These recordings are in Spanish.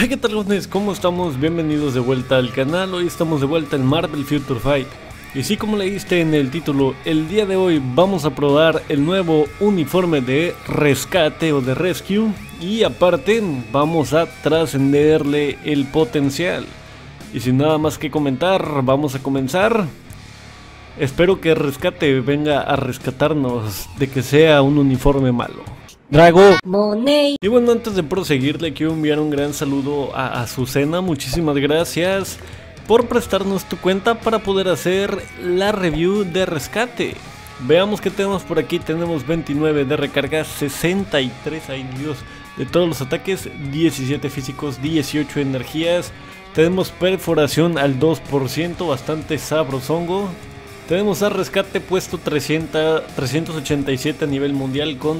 Hey, ¿qué tal, jóvenes? ¿Cómo estamos? Bienvenidos de vuelta al canal. Hoy estamos de vuelta en Marvel Future Fight. Y sí, como leíste en el título, el día de hoy vamos a probar el nuevo uniforme de rescate o de rescue. Y aparte vamos a trascenderle el potencial. Y sin nada más que comentar, vamos a comenzar. Espero que Rescate venga a rescatarnos de que sea un uniforme malo. Drago Money. Y bueno, antes de proseguir, le quiero enviar un gran saludo a Azucena. Muchísimas gracias por prestarnos tu cuenta para poder hacer la review de Rescate. Veamos qué tenemos por aquí. Tenemos 29 de recarga, 63, ay Dios, de todos los ataques, 17 físicos, 18 energías. Tenemos perforación al 2%, bastante sabrosongo. Tenemos a Rescate puesto 387 a nivel mundial con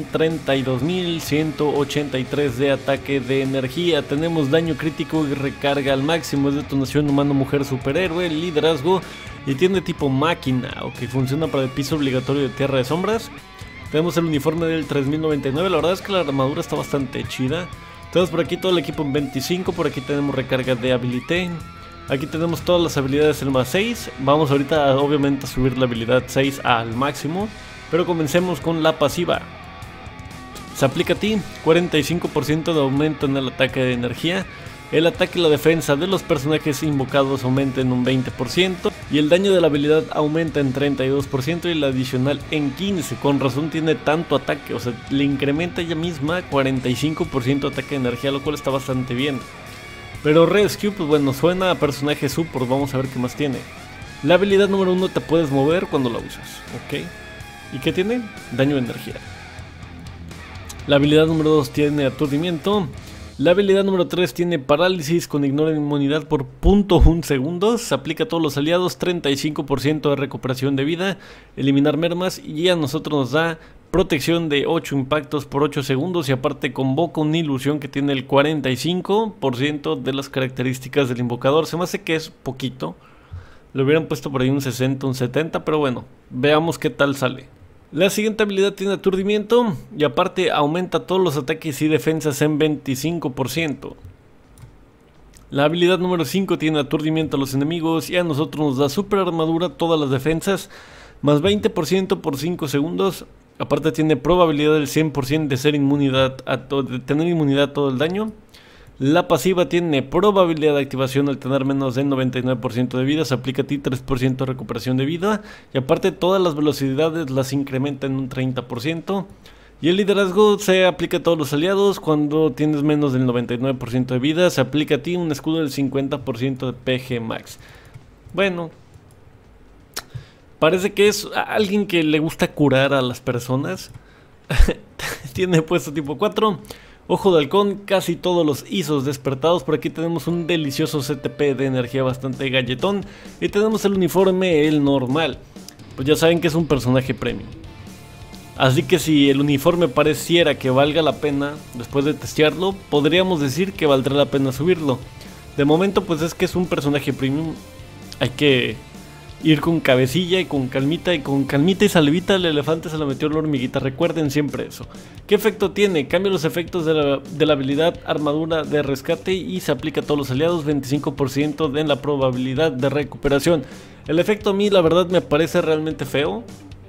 32.183 de ataque de energía. Tenemos daño crítico y recarga al máximo. Es detonación humano, mujer, superhéroe, liderazgo y tiene tipo máquina. Ok, funciona para el piso obligatorio de Tierra de Sombras. Tenemos el uniforme del 3099. La verdad es que la armadura está bastante chida. Tenemos por aquí todo el equipo en 25. Por aquí tenemos recarga de habilité. Aquí tenemos todas las habilidades el más 6. Vamos ahorita obviamente a subir la habilidad 6 al máximo. Pero comencemos con la pasiva. Se aplica a ti 45% de aumento en el ataque de energía. El ataque y la defensa de los personajes invocados aumenta en un 20%. Y el daño de la habilidad aumenta en 32% y el adicional en 15%. Con razón tiene tanto ataque. O sea, le incrementa ella misma 45% ataque de energía, lo cual está bastante bien. Pero Rescue, pues bueno, suena a personaje support. Vamos a ver qué más tiene. La habilidad número 1, te puedes mover cuando la usas. Ok. ¿Y qué tiene? Daño de energía. La habilidad número 2 tiene aturdimiento. La habilidad número 3 tiene parálisis con ignora inmunidad por 0.1 segundos. Se aplica a todos los aliados, 35% de recuperación de vida, eliminar mermas y a nosotros nos da protección de 8 impactos por 8 segundos y aparte convoca una ilusión que tiene el 45% de las características del invocador. Se me hace que es poquito. Le hubieran puesto por ahí un 60, un 70, pero bueno, veamos qué tal sale. La siguiente habilidad tiene aturdimiento y aparte aumenta todos los ataques y defensas en 25%. La habilidad número 5 tiene aturdimiento a los enemigos y a nosotros nos da super armadura, todas las defensas, más 20% por 5 segundos. Aparte tiene probabilidad del 100% de tener inmunidad a todo el daño. La pasiva tiene probabilidad de activación al tener menos del 99% de vida. Se aplica a ti 3% de recuperación de vida. Y aparte todas las velocidades las incrementa en un 30%. Y el liderazgo se aplica a todos los aliados. Cuando tienes menos del 99% de vida, se aplica a ti un escudo del 50% de PG Max. Bueno, parece que es alguien que le gusta curar a las personas. Tiene puesto tipo 4. Ojo de halcón, casi todos los ISOs despertados. Por aquí tenemos un delicioso CTP de energía bastante galletón. Y tenemos el uniforme, el normal. Pues ya saben que es un personaje premium. Así que si el uniforme pareciera que valga la pena, después de testearlo, podríamos decir que valdrá la pena subirlo. De momento pues es que es un personaje premium. Hay que ir con cabecilla y con calmita y salivita. El elefante se la metió la hormiguita, recuerden siempre eso. ¿Qué efecto tiene? Cambia los efectos de la habilidad armadura de rescate y se aplica a todos los aliados, 25% de la probabilidad de recuperación. El efecto a mí la verdad me parece realmente feo.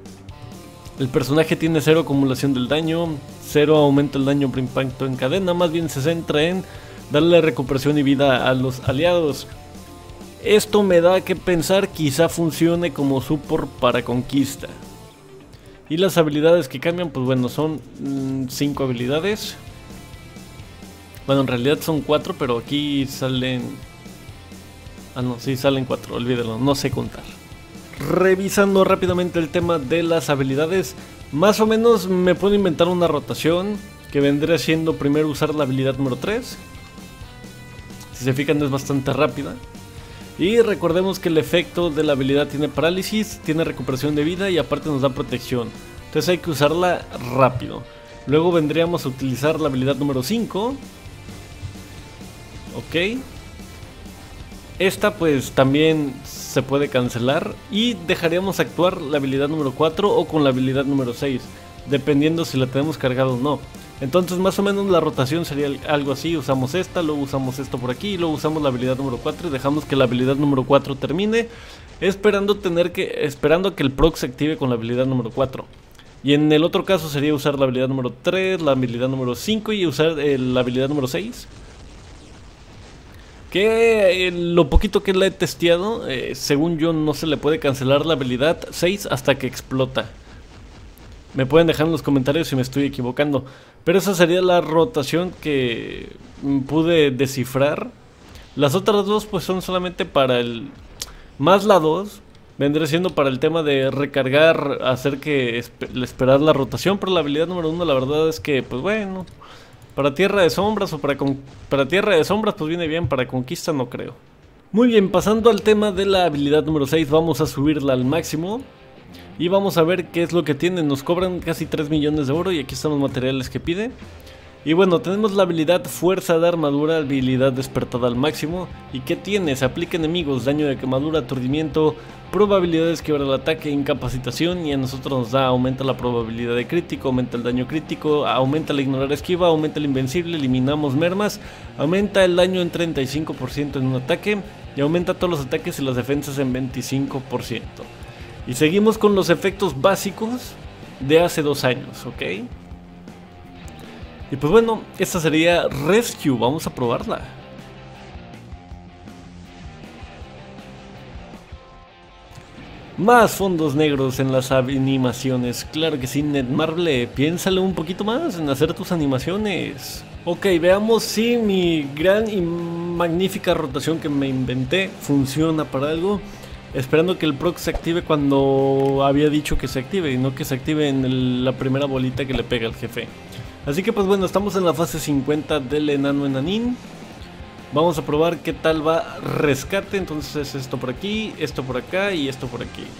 El personaje tiene 0 acumulación del daño, 0 aumento del daño por impacto en cadena, más bien se centra en darle recuperación y vida a los aliados. Esto me da que pensar, quizá funcione como support para conquista. Y las habilidades que cambian, pues bueno, son 5 habilidades. Bueno, en realidad son 4, pero aquí salen... Ah, no, sí salen 4, olvídalo, no sé contar. Revisando rápidamente el tema de las habilidades, más o menos me puedo inventar una rotación que vendría siendo primero usar la habilidad número 3. Si se fijan, es bastante rápida. Y recordemos que el efecto de la habilidad tiene parálisis, tiene recuperación de vida y aparte nos da protección. Entonces hay que usarla rápido. Luego vendríamos a utilizar la habilidad número 5. Ok. Esta pues también se puede cancelar y dejaríamos actuar la habilidad número 4 o con la habilidad número 6. dependiendo si la tenemos cargada o no. Entonces más o menos la rotación sería algo así, usamos esta, luego usamos esto por aquí, luego usamos la habilidad número 4 y dejamos que la habilidad número 4 termine, esperando a que el proc se active con la habilidad número 4. Y en el otro caso sería usar la habilidad número 3, la habilidad número 5 y usar la habilidad número 6. Que lo poquito que la he testeado, según yo no se le puede cancelar la habilidad 6 hasta que explota. Me pueden dejar en los comentarios si me estoy equivocando. Pero esa sería la rotación que pude descifrar. Las otras dos pues son solamente para el... Más la 2 vendría siendo para el tema de recargar, hacer que esperar la rotación. Pero la habilidad número 1 la verdad es que pues bueno, para Tierra de Sombras o para Tierra de Sombras pues viene bien, para Conquista no creo. Muy bien, pasando al tema de la habilidad número 6, vamos a subirla al máximo. Y vamos a ver qué es lo que tiene. Nos cobran casi 3 millones de oro y aquí están los materiales que pide. Y bueno, tenemos la habilidad Fuerza de Armadura, habilidad despertada al máximo. ¿Y qué tiene? Se aplica a enemigos, daño de quemadura, aturdimiento, probabilidad de esquivar el ataque, incapacitación. Y a nosotros nos da, aumenta la probabilidad de crítico, aumenta el daño crítico, aumenta la ignorar esquiva, aumenta el invencible, eliminamos mermas, aumenta el daño en 35% en un ataque y aumenta todos los ataques y las defensas en 25%. Y seguimos con los efectos básicos de hace 2 años, ¿ok? Y pues bueno, esta sería Rescue, vamos a probarla. Más fondos negros en las animaciones, claro que sí, Netmarble, piénsale un poquito más en hacer tus animaciones. Ok, veamos si mi gran y magnífica rotación que me inventé funciona para algo. Esperando que el proc se active cuando había dicho que se active y no que se active en la primera bolita que le pega al jefe. Así que pues bueno, estamos en la fase 50 del enano enanín. Vamos a probar qué tal va rescate. Entonces esto por aquí, esto por acá y esto por aquí.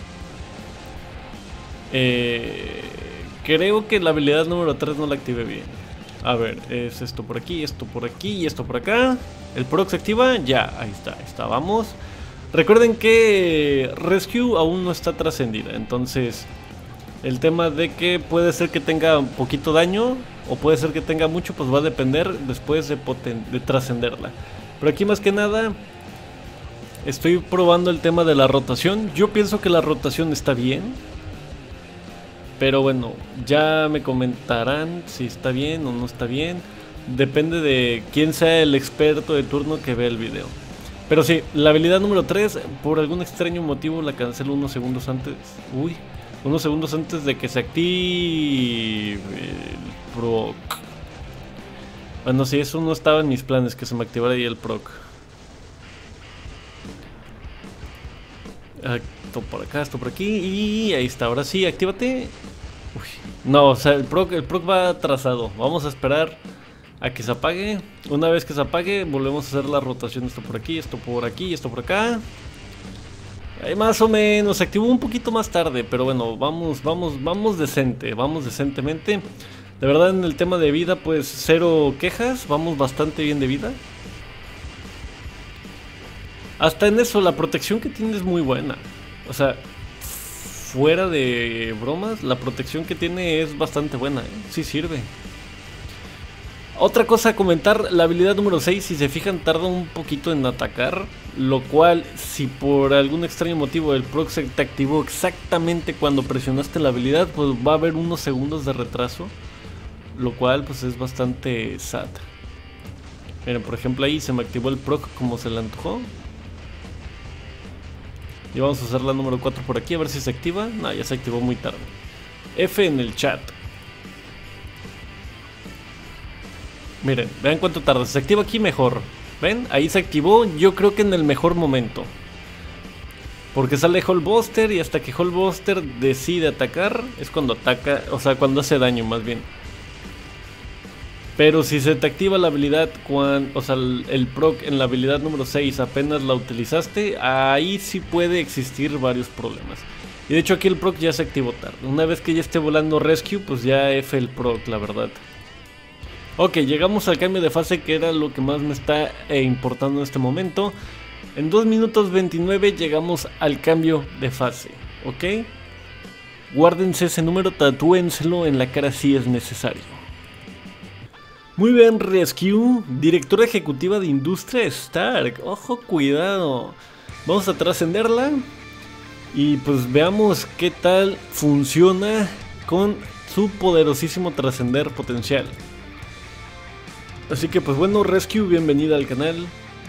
Creo que la habilidad número 3 no la activé bien. A ver, es esto por aquí y esto por acá. ¿El proc se activa? Ya, ahí está, vamos. Recuerden que Rescue aún no está trascendida, entonces el tema de que puede ser que tenga poquito daño o puede ser que tenga mucho, pues va a depender después de trascenderla. Pero aquí más que nada estoy probando el tema de la rotación. Yo pienso que la rotación está bien, pero bueno, ya me comentarán si está bien o no está bien. Depende de quién sea el experto de turno que vea el video. Pero sí, la habilidad número 3, por algún extraño motivo la cancelo unos segundos antes. Uy, unos segundos antes de que se active el proc. Bueno, sí, eso no estaba en mis planes, que se me activara ahí el proc. Esto por acá, esto por aquí. Y ahí está, ahora sí, actívate. Uy, no, o sea, el proc va atrasado. Vamos a esperar a que se apague. Una vez que se apague, volvemos a hacer la rotación. Esto por aquí, esto por aquí y esto por acá. Ahí más o menos, se activó un poquito más tarde, pero bueno, vamos decente, vamos decentemente. De verdad, en el tema de vida, pues cero quejas, vamos bastante bien de vida. Hasta en eso, la protección que tiene es muy buena. O sea, fuera de bromas, la protección que tiene es bastante buena, ¿eh? Sí sirve. Otra cosa a comentar, la habilidad número 6, si se fijan, tarda un poquito en atacar. Lo cual, si por algún extraño motivo el proc se te activó exactamente cuando presionaste la habilidad, pues va a haber unos segundos de retraso. Lo cual pues es bastante sad. Miren, por ejemplo ahí se me activó el proc como se le antojó. Y vamos a hacer la número 4 por aquí, a ver si se activa. No, ya se activó muy tarde. F en el chat. Miren, vean cuánto tarda. Se activa aquí mejor. ¿Ven? Ahí se activó, yo creo que en el mejor momento. Porque sale Hallbuster y hasta que Hallbuster decide atacar es cuando ataca, o sea, cuando hace daño más bien. Pero si se te activa la habilidad, o sea, el proc en la habilidad número 6 apenas la utilizaste, ahí sí puede existir varios problemas. Y de hecho aquí el proc ya se activó tarde. Una vez que ya esté volando Rescue, pues ya F el proc, la verdad. Ok, llegamos al cambio de fase, que era lo que más me está importando en este momento. En 2 minutos 29 llegamos al cambio de fase, ¿ok? Guárdense ese número, tatúenselo en la cara si es necesario. Muy bien, Rescue, directora ejecutiva de Industria Stark. Ojo, cuidado. Vamos a trascenderla y pues veamos qué tal funciona con su poderosísimo trascender potencial. Así que pues bueno, Rescue, bienvenida al canal.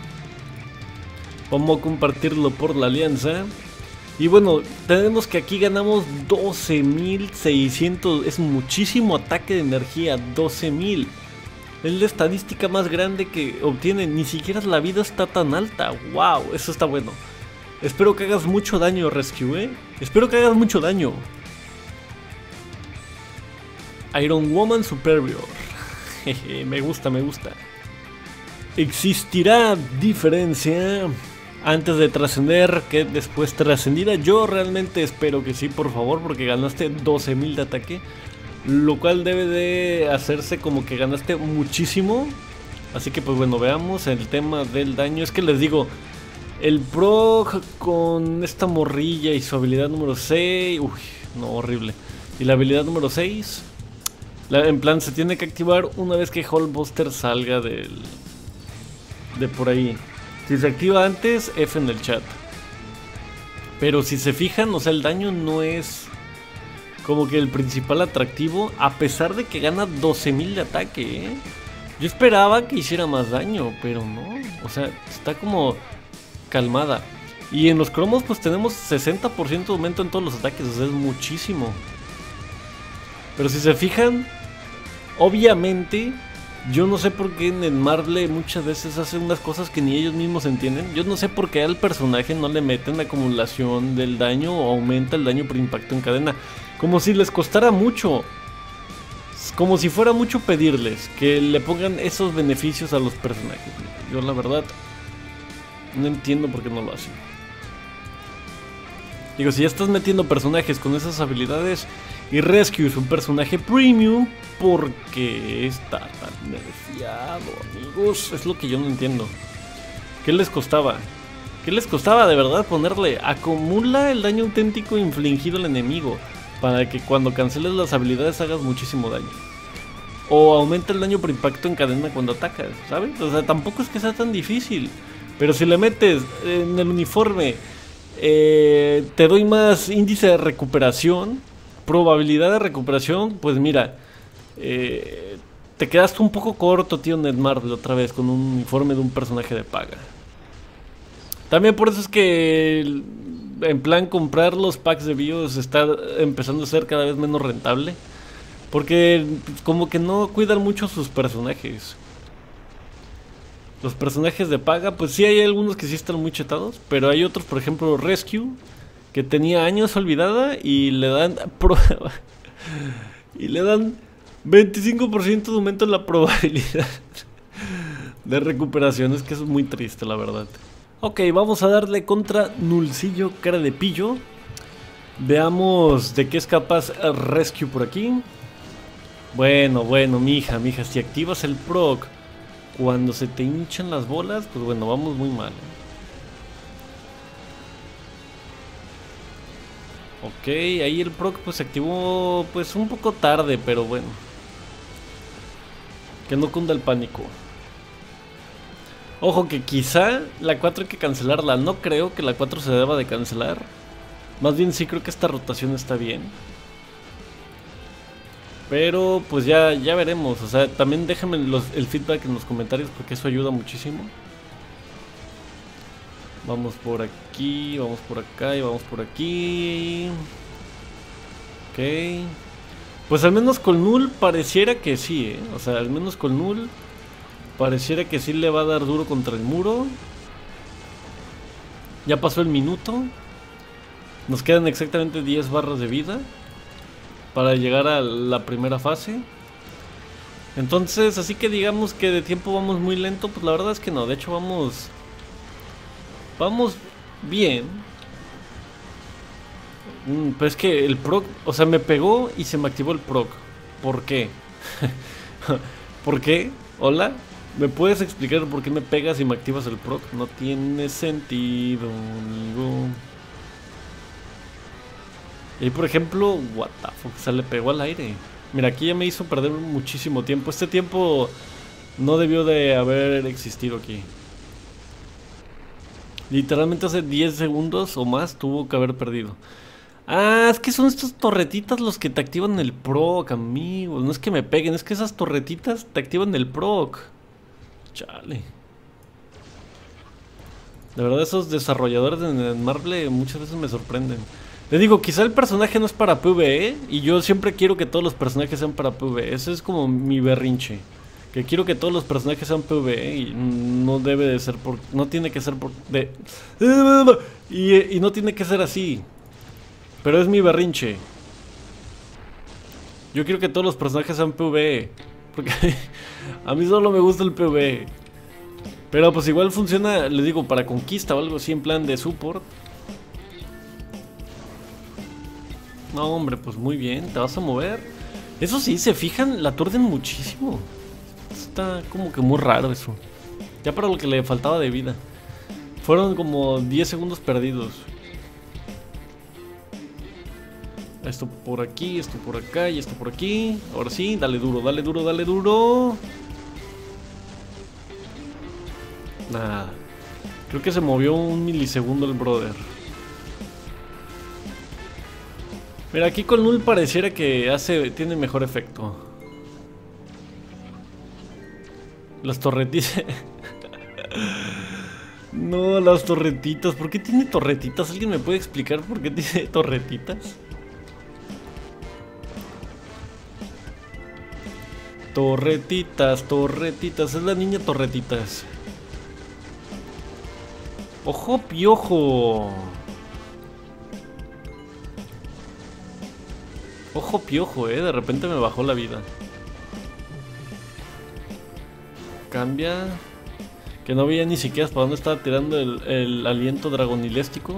Vamos a compartirlo por la alianza. Y bueno, tenemos que aquí ganamos 12.600. Es muchísimo ataque de energía, 12.000. Es la estadística más grande que obtiene. Ni siquiera la vida está tan alta. Wow, eso está bueno. Espero que hagas mucho daño, Rescue, Espero que hagas mucho daño. Iron Woman Superior. Jeje, me gusta, me gusta. ¿Existirá diferencia antes de trascender que después trascendida? Yo realmente espero que sí, por favor, porque ganaste 12.000 de ataque. Lo cual debe de hacerse como que ganaste muchísimo. Así que pues bueno, veamos el tema del daño. Es que les digo, el proc con esta morrilla y su habilidad número 6. Uy, no, horrible. Y la habilidad número 6, en plan se tiene que activar una vez que Hulkbuster salga de por ahí. Si se activa antes, F en el chat. Pero si se fijan, o sea, el daño no es como que el principal atractivo, a pesar de que gana 12.000 de ataque, Yo esperaba que hiciera más daño, pero no. O sea, está como calmada. Y en los cromos pues tenemos 60% de aumento en todos los ataques, o sea, es muchísimo. Pero si se fijan, obviamente, yo no sé por qué en Marvel muchas veces hacen unas cosas que ni ellos mismos entienden. Yo no sé por qué al personaje no le meten la acumulación del daño o aumenta el daño por impacto en cadena. Como si les costara mucho. Como si fuera mucho pedirles que le pongan esos beneficios a los personajes. Yo la verdad no entiendo por qué no lo hacen. Digo, si ya estás metiendo personajes con esas habilidades y Rescue es un personaje premium, ¿por qué está tan nerfeado, amigos? Es lo que yo no entiendo. ¿Qué les costaba? ¿Qué les costaba de verdad ponerle acumula el daño auténtico infligido al enemigo para que cuando canceles las habilidades hagas muchísimo daño? O aumenta el daño por impacto en cadena cuando atacas, ¿sabes? O sea, tampoco es que sea tan difícil. Pero si le metes en el uniforme, te doy más índice de recuperación, probabilidad de recuperación, pues mira, te quedaste un poco corto, tío Netmarble, otra vez con un uniforme de un personaje de paga. También por eso es que en plan comprar los packs de bios está empezando a ser cada vez menos rentable. Porque como que no cuidan mucho sus personajes. Los personajes de paga, pues sí hay algunos que sí están muy chetados, pero hay otros, por ejemplo Rescue, que tenía años olvidada y le dan y le dan 25% de aumento en la probabilidad de recuperación. Es que eso es muy triste, la verdad. Ok, vamos a darle contra Nulcillo, cara de pillo. Veamos de qué es capaz Rescue por aquí. Bueno, mija, si activas el proc cuando se te hinchan las bolas, pues bueno, vamos muy mal. Ok, ahí el proc pues se activó pues un poco tarde, pero bueno. Que no cunda el pánico. Ojo que quizá la 4 hay que cancelarla. No creo que la 4 se deba de cancelar. Más bien sí creo que esta rotación está bien. Pero pues ya veremos. O sea, también déjenme el feedback en los comentarios, porque eso ayuda muchísimo. Vamos por aquí, vamos por acá y vamos por aquí. Ok. Pues al menos con Null pareciera que sí, O sea, al menos con Null pareciera que sí le va a dar duro contra el muro. Ya pasó el minuto. Nos quedan exactamente 10 barras de vida para llegar a la primera fase. Entonces, así que digamos que de tiempo vamos muy lento. Pues la verdad es que no, de hecho vamos bien. Pero es que el proc, o sea, me pegó y se me activó el proc. ¿Por qué? ¿Por qué? ¿Hola? ¿Me puedes explicar por qué me pegas y me activas el proc? No tiene sentido, amigo. Y ahí, por ejemplo, what the fuck, se le pegó al aire. Mira, aquí ya me hizo perder muchísimo tiempo. Este tiempo no debió de haber existido aquí. Literalmente hace 10 segundos o más tuvo que haber perdido. Ah, es que son estos torretitas los que te activan el proc, amigos. No es que me peguen, es que esas torretitas te activan el proc. Chale. De verdad, esos desarrolladores de Marvel muchas veces me sorprenden. Le digo, quizá el personaje no es para PvE, y yo siempre quiero que todos los personajes sean para PvE. Ese es como mi berrinche. Que quiero que todos los personajes sean PvE y no debe de ser por... No tiene que ser por... Y no tiene que ser así. Pero es mi berrinche. Yo quiero que todos los personajes sean PvE. Porque a mí solo me gusta el PvE. Pero pues igual funciona, les digo, para conquista o algo así en plan de support. No, hombre, pues muy bien, te vas a mover. Eso sí, se fijan, la aturden muchísimo. Está como que muy raro eso. Ya para lo que le faltaba de vida. Fueron como 10 segundos perdidos. Esto por aquí, esto por acá y esto por aquí. Ahora sí, dale duro, dale duro, dale duro. Nada. Creo que se movió un milisegundo el brother. Mira, aquí con Null pareciera que tiene mejor efecto. Las torretitas. No, las torretitas. ¿Por qué tiene torretitas? ¿Alguien me puede explicar por qué tiene torretitas? Torretitas, torretitas. Es la niña torretitas. ¡Ojo piojo! Ojo piojo, de repente me bajó la vida. Cambia. Que no veía ni siquiera para dónde estaba tirando el aliento dragoniléstico.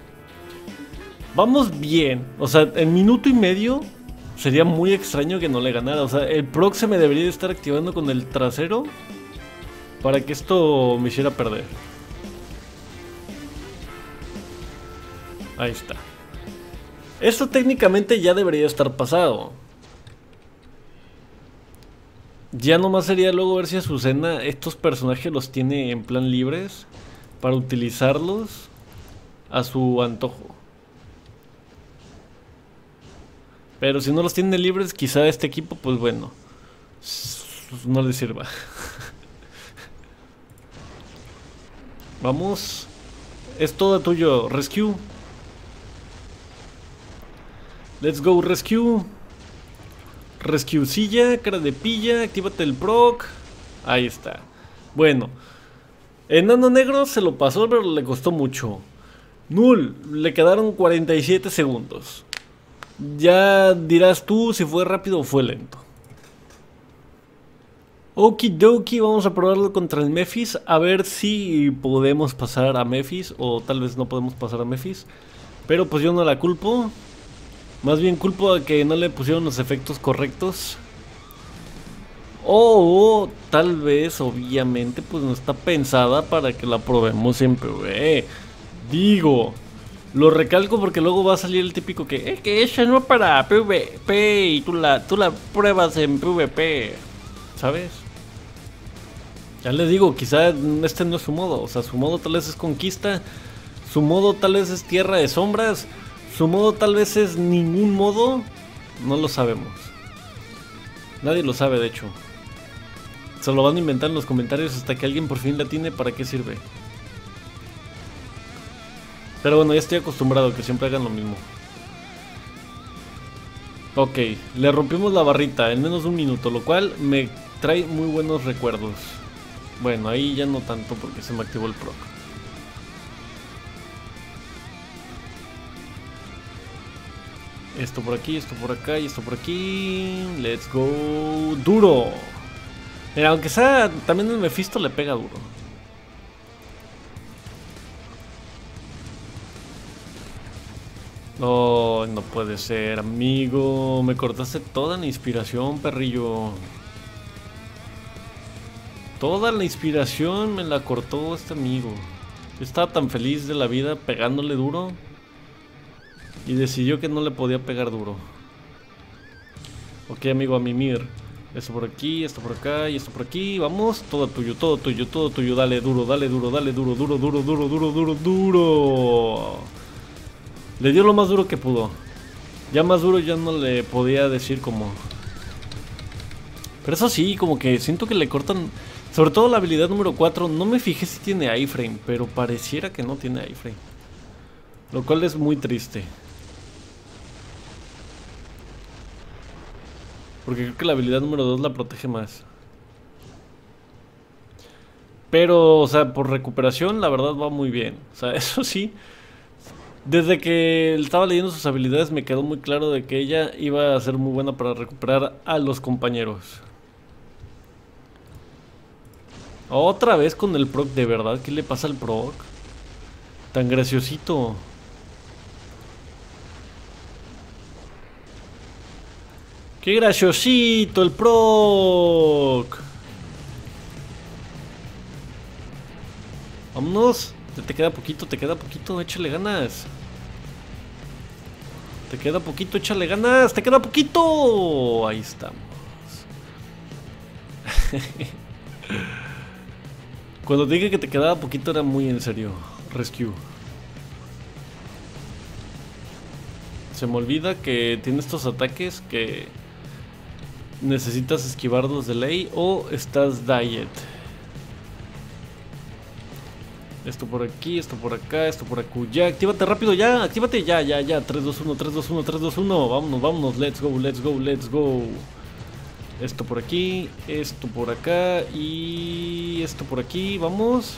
Vamos bien. O sea, en minuto y medio sería muy extraño que no le ganara. O sea, el proc se me debería de estar activando con el trasero para que esto me hiciera perder. Ahí está. Esto técnicamente ya debería estar pasado. Ya nomás sería luego ver si Azucena estos personajes los tiene en plan libres para utilizarlos a su antojo. Pero si no los tiene libres, quizá este equipo, pues bueno, no le sirva. Vamos. Es todo tuyo, Rescue. Let's go, Rescue. Rescuecilla, cara de pilla, actívate el proc. Ahí está. Bueno, Enano Negro se lo pasó, pero le costó mucho. Null, le quedaron 47 segundos. Ya dirás tú si fue rápido o fue lento. Okidoki, vamos a probarlo contra el Mephis. A ver si podemos pasar a Mephis, o tal vez no podemos pasar a Mephis. Pero pues yo no la culpo. Más bien culpo a que no le pusieron los efectos correctos. O tal vez, obviamente, pues no está pensada para que la probemos en PvE. Digo, lo recalco porque luego va a salir el típico que ella no es para PvP y tú la pruebas en PvP, ¿sabes? Ya les digo, quizá este no es su modo. O sea, su modo tal vez es conquista. Su modo tal vez es tierra de sombras. Su modo tal vez es ningún modo. No lo sabemos. Nadie lo sabe, de hecho. Se lo van a inventar en los comentarios hasta que alguien por fin la tiene para qué sirve. Pero bueno, ya estoy acostumbrado a que siempre hagan lo mismo. Ok, le rompimos la barrita en menos de un minuto, lo cual me trae muy buenos recuerdos. Bueno, ahí ya no tanto porque se me activó el proc. Esto por aquí, esto por acá y esto por aquí. Let's go. Duro. Mira, aunque sea, también el Mephisto le pega duro. No, no puede ser, amigo. Me cortaste toda la inspiración, perrillo. Toda la inspiración me la cortó este amigo. Yo estaba tan feliz de la vida pegándole duro. Y decidió que no le podía pegar duro. Ok, amigo, a mimir. Esto por aquí, esto por acá y esto por aquí. Vamos, todo tuyo, todo tuyo, todo tuyo. Dale duro, dale duro, dale duro, duro, duro, duro, duro, duro, duro. Le dio lo más duro que pudo. Ya más duro ya no le podía decir como... Pero eso sí, como que siento que le cortan... Sobre todo la habilidad número 4. No me fijé si tiene iframe, pero pareciera que no tiene iframe. Lo cual es muy triste. Porque creo que la habilidad número 2 la protege más. Pero, o sea, por recuperación la verdad va muy bien. O sea, eso sí. Desde que estaba leyendo sus habilidades me quedó muy claro de que ella iba a ser muy buena para recuperar a los compañeros. Otra vez con el proc, de verdad, ¿qué le pasa al proc? Tan graciosito. ¡Qué graciosito el proc! Vámonos. Te queda poquito, échale ganas. Te queda poquito, échale ganas. Te queda poquito. Ahí estamos. Cuando dije que te quedaba poquito era muy en serio. Rescue. Se me olvida que tiene estos ataques que necesitas esquivarlos de ley o estás diet. Esto por aquí, esto por acá, esto por acullá. Actívate rápido ya, actívate ya, ya, ya. 3, 2, 1, 3, 2, 1, 3, 2, 1. Vámonos, vámonos, let's go, let's go, let's go. Esto por aquí, esto por acá y esto por aquí, vamos.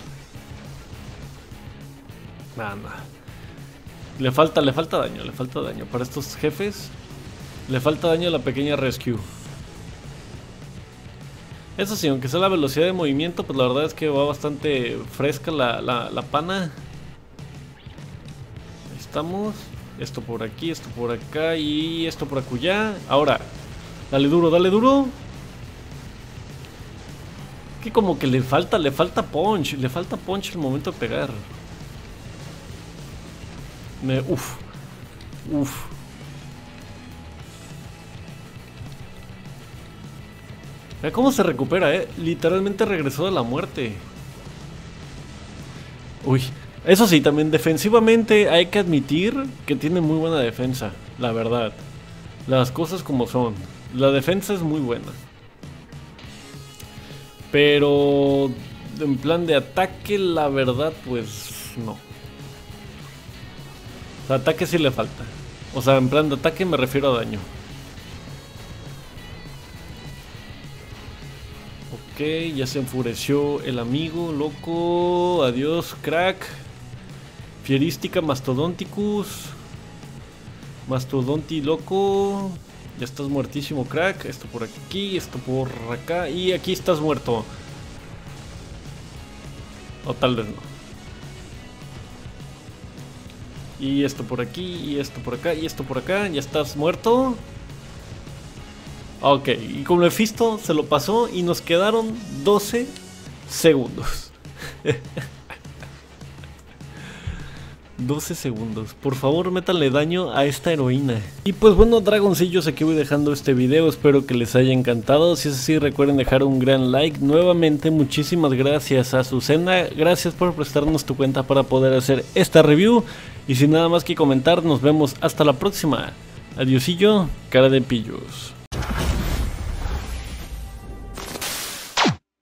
Nada. Le falta daño para estos jefes. Le falta daño a la pequeña rescue. Eso sí, aunque sea la velocidad de movimiento, pues la verdad es que va bastante fresca la pana. Ahí estamos. Esto por aquí, esto por acá y esto por acullá. Ahora, dale duro, dale duro. Que como que le falta punch. Le falta punch al momento de pegar. Uf. Vea cómo se recupera, literalmente regresó de la muerte. Uy, eso sí, también defensivamente hay que admitir que tiene muy buena defensa, la verdad. Las cosas como son. La defensa es muy buena. Pero en plan de ataque, la verdad, pues no. O sea, ataque sí le falta. O sea, en plan de ataque me refiero a daño. Ok, ya se enfureció el amigo, loco. Adiós, crack. Fierística, Mastodonticus. Mastodonti, loco. Ya estás muertísimo, crack. Esto por aquí, esto por acá. Y aquí estás muerto. O tal vez no. Y esto por aquí, y esto por acá, y esto por acá. Ya estás muerto. Ok, y como Mephisto se lo pasó y nos quedaron 12 segundos. 12 segundos. Por favor, métanle daño a esta heroína. Y pues bueno, dragoncillos, aquí voy dejando este video. Espero que les haya encantado. Si es así, recuerden dejar un gran like. Nuevamente, muchísimas gracias a Azucena. Gracias por prestarnos tu cuenta para poder hacer esta review. Y sin nada más que comentar, nos vemos hasta la próxima. Adiosillo, cara de pillos.